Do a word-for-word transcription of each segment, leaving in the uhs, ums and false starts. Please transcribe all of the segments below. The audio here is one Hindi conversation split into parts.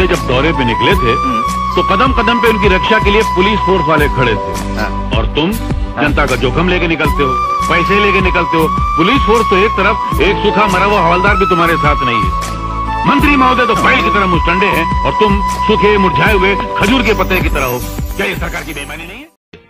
जब दौरे पे निकले थे तो कदम कदम पे उनकी रक्षा के लिए पुलिस फोर्स वाले खड़े थे। हाँ। और तुम जनता का जोखम लेके निकलते हो, पैसे लेके निकलते हो। पुलिस फोर्स तो एक तरफ, एक सूखा मरा हुआ हवलदार भी तुम्हारे साथ नहीं है। मंत्री महोदय तो बैल की तरह मुस्टंडे हैं और तुम सूखे मुरझाए हुए खजूर के पत्ते की तरह हो। क्या ये सरकार की बेईमानी नहीं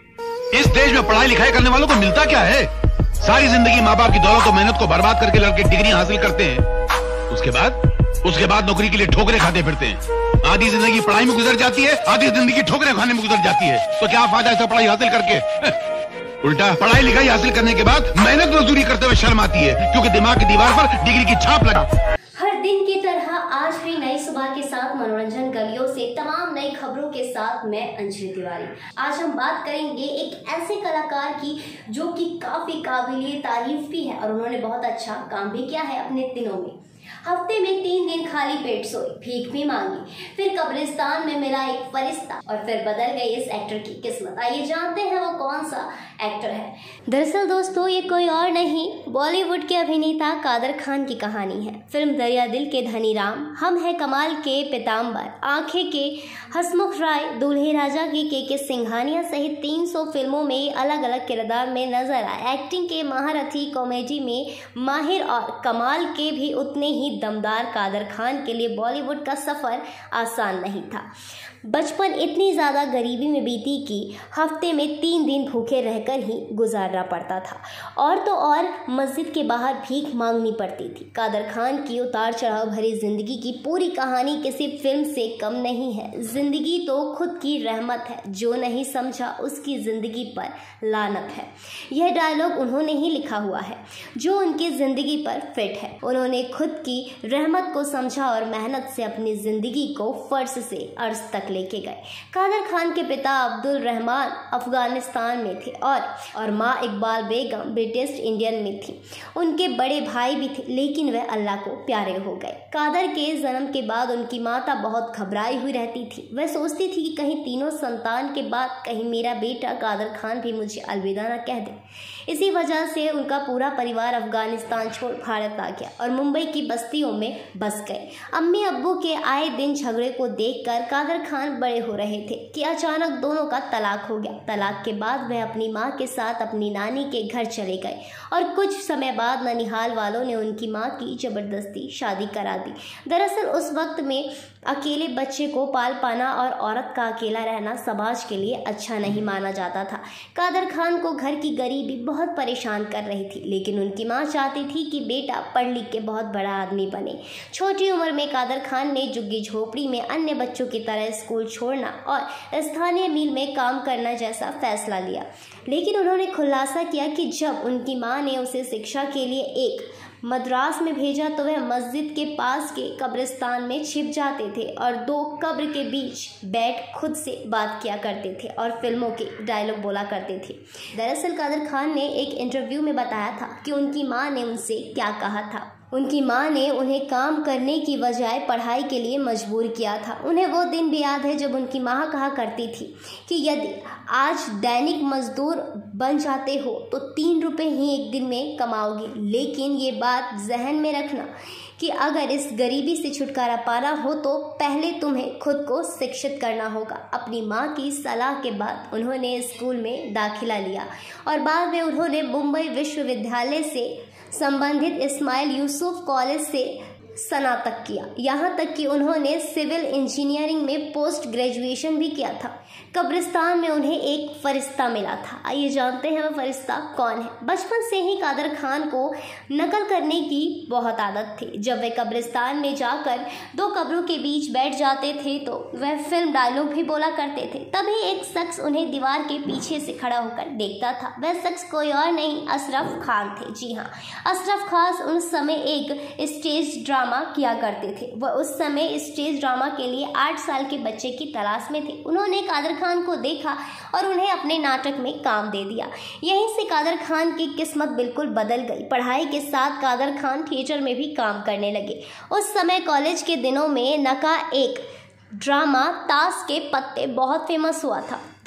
है? इस देश में पढ़ाई लिखाई करने वालों को मिलता क्या है? सारी जिंदगी माँ बाप की दौलत और मेहनत को बर्बाद करके लड़के डिग्री हासिल करते हैं। उसके बाद उसके बाद नौकरी के लिए ठोकरें खाते फिरते हैं। आधी जिंदगी पढ़ाई में गुजर जाती है, आधी जिंदगी ठोकरें खाने में गुजर जाती है। तो क्या फायदा ऐसा पढ़ाई हासिल करके? उल्टा पढ़ाई लिखाई हासिल करने के बाद मेहनत मजदूरी करते हुए शर्म आती है, क्योंकि दिमाग की दीवार पर डिग्री की छाप लगा। हर दिन की तरह आज भी नई सुबह के साथ मनोरंजन गलियों से तमाम नई खबरों के साथ मैं अंजलि तिवारी। आज हम बात करेंगे एक ऐसे कलाकार की जो कि काफी काबिलियत तारीफ भी है और उन्होंने बहुत अच्छा काम भी किया है अपने दिनों में। हफ्ते में तीन दिन खाली पेट सोए, भीख भी मांगी, फिर कब्रिस्तान में मिला एक फरिश्ता और फिर बदल गई इस एक्टर की किस्मत। आइए जानते हैं वो कौन सा एक्टर है। दरअसल दोस्तों ये कोई और नहीं, बॉलीवुड के अभिनेता कादर खान की कहानी है। फिल्म दरिया दिल के धनी राम, हम है कमाल के पीताम्बर, आंखें के हसमुख राय, दूल्हे राजा के के के सिंघानिया सहित तीन सौ फिल्मों में अलग अलग किरदार में नजर आए। एक्टिंग के महारथी, कॉमेडी में माहिर और कमाल के भी उतने ही दमदार कादर खान के लिए बॉलीवुड का सफर आसान नहीं था। बचपन इतनी ज़्यादा गरीबी में बीती कि हफ्ते में तीन दिन भूखे रहकर ही गुजारना पड़ता था और तो और मस्जिद के बाहर भीख मांगनी पड़ती थी। कादर खान की उतार चढ़ाव भरी जिंदगी की पूरी कहानी किसी फिल्म से कम नहीं है। जिंदगी तो खुद की रहमत है, जो नहीं समझा उसकी जिंदगी पर लानत है। यह डायलॉग उन्होंने ही लिखा हुआ है जो उनकी जिंदगी पर फिट है। उन्होंने खुद की रहमत को समझा और मेहनत से अपनी जिंदगी को फर्श से अर्श तक लेके गए। कादर खान के पिता अब्दुल रहमान अफगानिस्तान में थे और और माँ इकबाल बेगम ब्रिटिश इंडियन में थी। उनके बड़े भाई भी थे, लेकिन वह अल्लाह को प्यारे हो गए। कादर के जन्म के बाद उनकी माता बहुत घबराई हुई रहती थी। वह सोचती थी कि कहीं तीनों संतान के बाद कहीं मेरा बेटा कादर खान भी मुझे अलविदा न कह दे। इसी वजह से उनका पूरा परिवार अफगानिस्तान छोड़ भारत आ गया और मुंबई की बस्तियों में बस गए। अम्मी अब्बू के आए दिन झगड़े को देखकर कादर खान बड़े हो रहे थे कि अचानक दोनों का तलाक हो गया। तलाक के बाद वह अपनी मां के साथ अपनी नानी के घर चले गए और कुछ समय बाद ननिहाल वालों ने उनकी मां की जबरदस्ती शादी करा दी। दरअसल उस वक्त में अकेले बच्चे को पाल पाना और औरत का अकेला रहना समाज के लिए अच्छा नहीं माना जाता था। कादर खान को घर की गरीबी बहुत परेशान कर रही थी, लेकिन उनकी मां चाहती थी कि बेटा पढ़ लिख के बहुत बड़ा आदमी बने। छोटी उम्र में कादर खान ने झुग्गी झोपड़ी में अन्य बच्चों की तरह स्कूल छोड़ना और स्थानीय मिल में काम करना जैसा फैसला लिया। लेकिन उन्होंने खुलासा किया कि जब उनकी मां ने उसे शिक्षा के लिए एक मद्रास में भेजा तो वह मस्जिद के पास के कब्रिस्तान में छिप जाते थे और दो कब्र के बीच बैठ खुद से बात किया करते थे और फिल्मों के डायलॉग बोला करते थे। दरअसल कादर खान ने एक इंटरव्यू में बताया था कि उनकी मां ने उनसे क्या कहा था। उनकी मां ने उन्हें काम करने की बजाय पढ़ाई के लिए मजबूर किया था। उन्हें वो दिन भी याद है जब उनकी मां कहा करती थी कि यदि आज दैनिक मजदूर बन जाते हो तो तीन रुपए ही एक दिन में कमाओगे, लेकिन ये बात जहन में रखना कि अगर इस गरीबी से छुटकारा पाना हो तो पहले तुम्हें खुद को शिक्षित करना होगा। अपनी मां की सलाह के बाद उन्होंने स्कूल में दाखिला लिया और बाद में उन्होंने मुंबई विश्वविद्यालय से संबंधित इस्माइल यूसुफ कॉलेज से स्नातक किया। यहाँ तक कि उन्होंने सिविल इंजीनियरिंग में पोस्ट ग्रेजुएशन भी किया था। कब्रिस्तान में उन्हें एक फरिश्ता मिला था। आइए जानते हैं वह फरिश्ता कौन है। बचपन से ही कादर खान को नकल करने की बहुत आदत थी। जब वे कब्रिस्तान में जाकर दो कब्रों के बीच बैठ जाते थे तो वह फिल्म डायलॉग भी बोला करते थे। तभी एक शख्स उन्हें दीवार के पीछे से खड़ा होकर देखता था। वह शख्स कोई और नहीं अशरफ खान थे। जी हाँ, अशरफ खान उस समय एक स्टेज ड्रामा किया करते थे। वह उस समय स्टेज ड्रामा के लिए आठ साल के बच्चे की तलाश में थे। उन्होंने कादर खान को देखा और उन्हें अपने नाटक में काम दे दिया। यहीं से कादर खान की किस्मत बिल्कुल बदल गई। पढ़ाई के साथ कादर खान थिएटर में भी काम करने लगे। उस समय कॉलेज के दिनों में नका एक ड्रामा ताश के पत्ते बहुत फेमस हुआ था।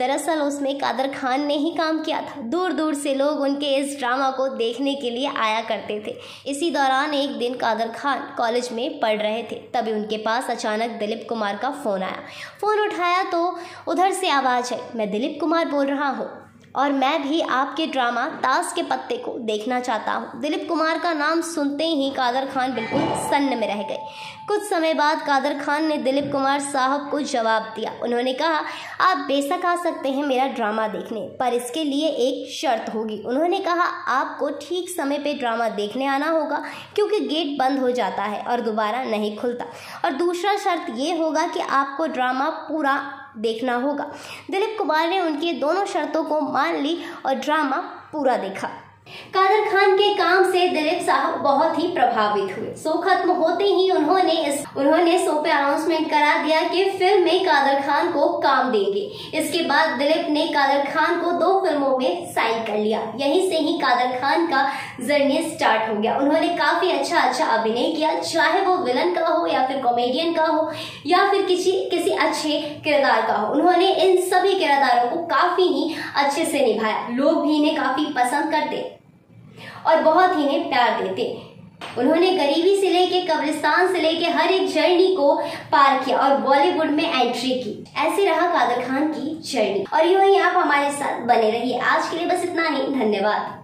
दरअसल उसमें कादर खान ने ही काम किया था। दूर दूर से लोग उनके इस ड्रामा को देखने के लिए आया करते थे। इसी दौरान एक दिन कादर खान कॉलेज में पढ़ रहे थे, तभी उनके पास अचानक दिलीप कुमार का फ़ोन आया। फ़ोन उठाया तो उधर से आवाज़ आई, मैं दिलीप कुमार बोल रहा हूँ और मैं भी आपके ड्रामा ताश के पत्ते को देखना चाहता हूँ। दिलीप कुमार का नाम सुनते ही कादर खान बिल्कुल सन्न में रह गए। कुछ समय बाद कादर खान ने दिलीप कुमार साहब को जवाब दिया। उन्होंने कहा, आप बेशक आ सकते हैं मेरा ड्रामा देखने, पर इसके लिए एक शर्त होगी। उन्होंने कहा, आपको ठीक समय पे ड्रामा देखने आना होगा क्योंकि गेट बंद हो जाता है और दोबारा नहीं खुलता, और दूसरा शर्त ये होगा कि आपको ड्रामा पूरा देखना होगा। दिलीप कुमार ने उनकी दोनों शर्तों को मान ली और ड्रामा पूरा देखा। कादर खान के काम से दिलीप साहब बहुत ही प्रभावित हुए। शो खत्म होते ही उन्होंने इस उन्होंने शो पे अनाउंसमेंट करा दिया कि फिल्म में कादर खान को काम देंगे। इसके बाद दिलीप ने कादर खान को दो फिल्मों में साइन कर लिया। यहीं से ही कादर खान का जर्नी स्टार्ट हो गया। उन्होंने काफी अच्छा अच्छा अभिनय किया, चाहे वो विलन का हो या फिर कॉमेडियन का हो या फिर किसी किसी अच्छे किरदार का हो। उन्होंने इन सभी किरदारों को काफी ही अच्छे से निभाया। लोग भी इन्हें काफी पसंद करते और बहुत ही इन्हें प्यार देते। उन्होंने गरीबी से लेके कब्रिस्तान से लेके हर एक जर्नी को पार किया और बॉलीवुड में एंट्री की। ऐसे रहा कादर खान की जर्नी और यूं ही आप हमारे साथ बने रहिए। आज के लिए बस इतना ही, धन्यवाद।